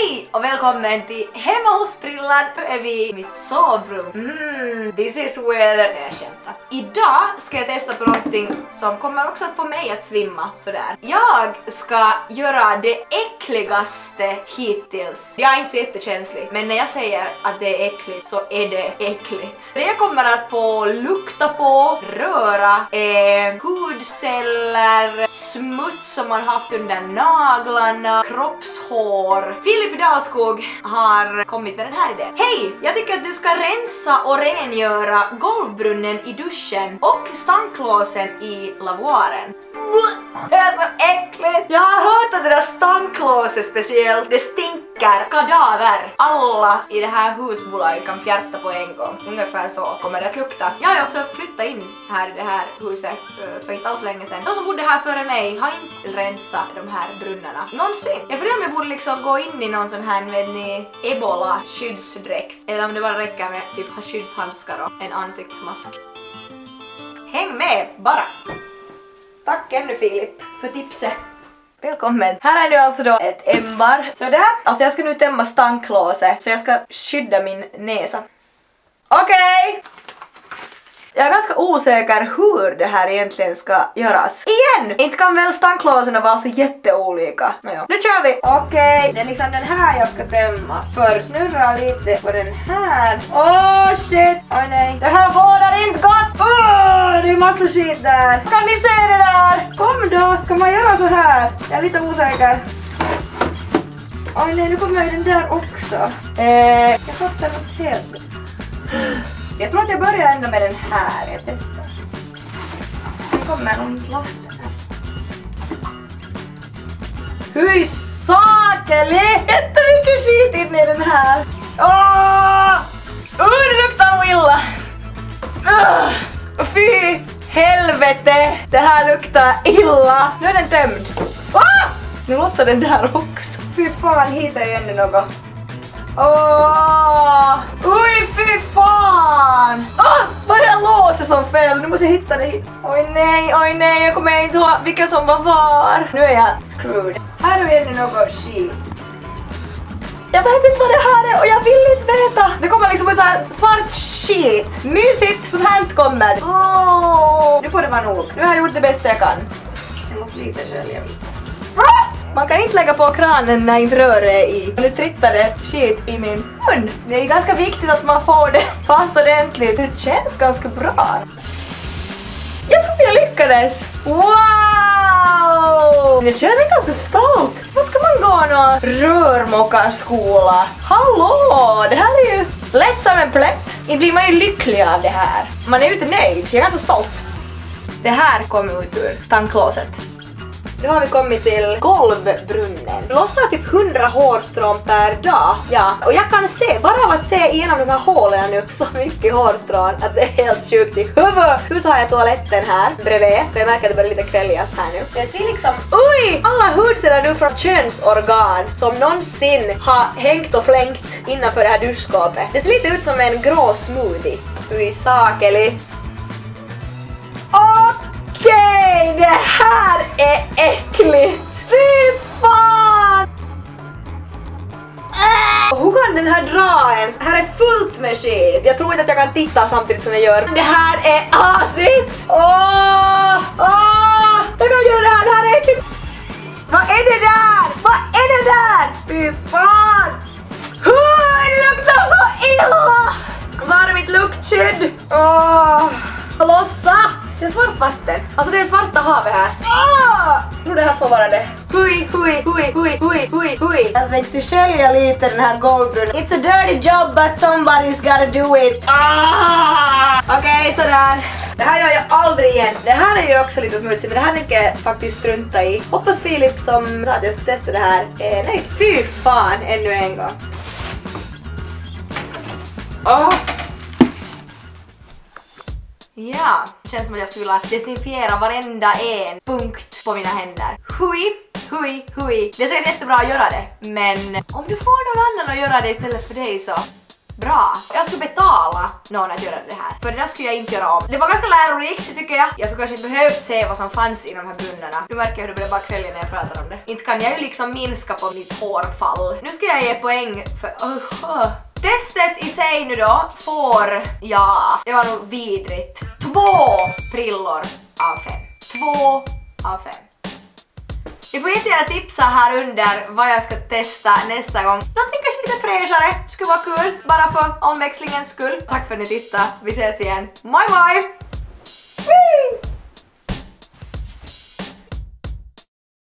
Hej och välkommen till Hemma hos Prillan. Nu är vi i mitt sovrum. This is where jag skämtar. Idag ska jag testa på någonting som kommer också att få mig att svimma sådär. Jag ska göra det äckligaste hittills. Jag är inte så jättekänslig, men när jag säger att det är äckligt så är det äckligt. Det jag kommer att få lukta på, röra, hudceller, smuts som man haft under naglarna, kroppshår. Filip Dalskog har kommit med den här idén. Hej! Jag tycker att du ska rensa och rengöra golvbrunnen i duschen och stanklåsen i lavoaren. Det är så äckligt! Jag har hört att det där stanklåset speciellt, det stinker kadaver. Alla i det här husbolaget kan fjärta på en gång. Ungefär så kommer det att lukta. Jag har alltså flyttat in här i det här huset för inte alls länge sedan. De som bodde här före mig har inte rensat de här brunnarna någonsin. Jag funderar om jag borde liksom gå in i någon sån här med Ebola skyddsdräkt. Eller om det bara räcker med typ skyddshandskar och en ansiktsmask. Häng med bara! Tack ännu Filip för tipset. Välkommen. Här är nu alltså då ett ämbar. Sådär. Alltså jag ska nu tämma stanklåset. Så jag ska skydda min näsa. Okej. Jag är ganska osäker hur det här egentligen ska göras. Igen! Inte kan väl stanklåserna vara så jätteolika. Nåja. Nu kör vi! Okej. Det är liksom den här jag ska tämma. För snurra lite på den här. Åh shit! Oj nej. Det här bådar inte gott! Det är massa skit där. Kan ni se det där? Kom då! Kan man göra så här? Jag är lite osäker. Oj nej, nu kommer ju den där också. Jag fattar något helt. Jag tror att jag börjar ändå med den här. Jag testar. Det kommer någon plast här. Hur sakelig! Jättemycket skit inne i den här. Det luktar nog illa. Fy helvete! Det här luktar illa. Nu är den tömd. Nu måste den där också. Fy fan, hittar jag ännu något. Oj, fy fan! Vad är det låset som fel? Nu måste jag hitta det hit. Oj nej, jag kommer inte ihåg vilka som var. Nu är jag screwed. Här har vi ännu något shit. Jag vet inte vad det här är och jag vill inte veta. Det kommer liksom en sån här svart shit. Mysigt, sånt här kommer. Nu får det vara nog. Nu har jag gjort det bästa jag kan. Jag måste lite skölja. Man kan inte lägga på kranen när inte rör är i. Nu strittar det shit i min mun. Det är ganska viktigt att man får det fast ordentligt. Det känns ganska bra. Jag tror jag lyckades. Wow! Jag känner mig ganska stolt. Vad ska man gå någon rörmokarskola? Hallå! Det här är ju lätt som en plätt. Inte blir man ju lycklig av det här. Man är ju inte nöjd. Jag är ganska stolt. Det här kommer ut ur stanklåset. Nu har vi kommit till golvbrunnen. Lossar typ 100 hårstrån per dag. Ja, och jag kan se, bara av att se igenom de här hålen nu, så mycket hårstrån att det är helt sjukt i huvudet. Hur så har jag toaletten här bredvid, för jag märker att det börjar lite kväljas här nu. Det ser liksom, alla hudceller nu från könsorgan som någonsin har hängt och flängt innanför det här duschskåpet. Det ser lite ut som en grå smoothie. Hur sakelig. Okej, det här är äckligt! Fy fan! Hur kan den här dra ens? Här är fullt med skit. Jag tror inte att jag kan titta samtidigt som jag gör. Det här är asigt! Jag kan göra det här är äckligt! Vad är det där? Vad är det där? Fy fan! Det luktar så illa! Var är mitt luktskydd? Lossa! Det är svart vatten. Alltså det är svarta havet här. Jag tror det här får vara det. Hui. Jag tänkte skölja lite den här golvbrunnen. It's a dirty job but somebody's gotta do it. Okej, sådär. Det här gör jag aldrig igen. Det här är ju också lite smutsigt, men det här tänker jag faktiskt strunta i. Hoppas Filip som sa att jag ska testa det här är nöjd. Fy fan, ännu en gång. Ja, känns som att jag skulle vilja desinfiera varenda en punkt på mina händer. Hui. Det är säkert jättebra att göra det, men om du får någon annan att göra det istället för dig så bra. Jag skulle betala någon att göra det här. För det där skulle jag inte göra om. Det var ganska lärorikt tycker jag. Jag skulle kanske inte behövt se vad som fanns i de här brunnarna. Nu märker jag hur det börjar bara kvällen när jag pratar om det. Inte kan jag ju liksom minska på mitt hårfall. Nu ska jag ge poäng för... Testet i sig nu då får... Ja, det var nog vidrigt. 2 prillor av 5. 2 av 5. Ni får jättegärna tipsa här under vad jag ska testa nästa gång. Någonting kanske lite fräschare, skulle vara kul, bara för omväxlingens skull. Tack för att ni tittade, vi ses igen. Bye bye! Whee!